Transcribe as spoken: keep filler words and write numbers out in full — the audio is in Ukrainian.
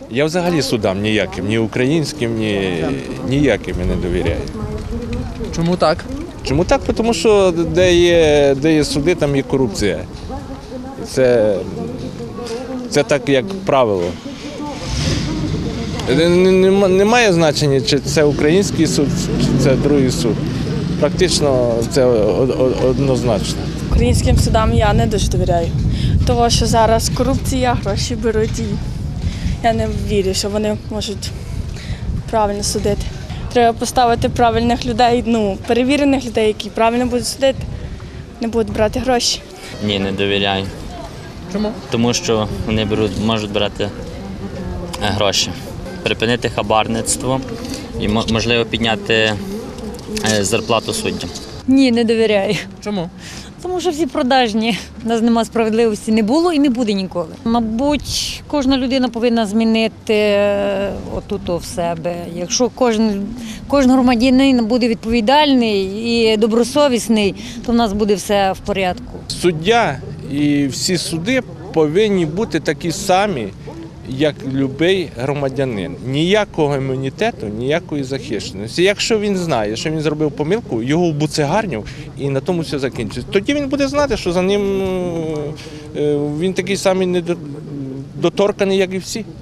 Я взагалі судам ніяким, ні українським, ні ніяким я не довіряю. Чому так? Чому так? Тому що де є, де є суди, там є корупція. Це, це так, як правило. Немає значення, чи це український суд, чи це другий суд. Практично це однозначно. Українським судам я не дуже довіряю, тому що зараз корупція, гроші беруть і я не вірю, що вони можуть правильно судити. Треба поставити правильних людей, ну, перевірених людей, які правильно будуть судити, не будуть брати гроші. Ні, не довіряю. Чому? Тому що вони беруть, можуть брати гроші. Припинити хабарництво і, можливо, підняти зарплату суддям. Ні, не довіряю. Чому? Тому що всі продажні. У нас немає справедливості, не було і не буде ніколи. Мабуть, кожна людина повинна змінити отут в себе. Якщо кожен, кожен громадянин буде відповідальний і добросовісний, то в нас буде все в порядку. Суддя і всі суди повинні бути такі самі, як будь-який громадянин. Ніякого імунітету, ніякої захищеності. Якщо він знає, що він зробив помилку, його вбуцегарнів і на тому все закінчиться. Тоді він буде знати, що за ним він такий самий недоторканий, як і всі.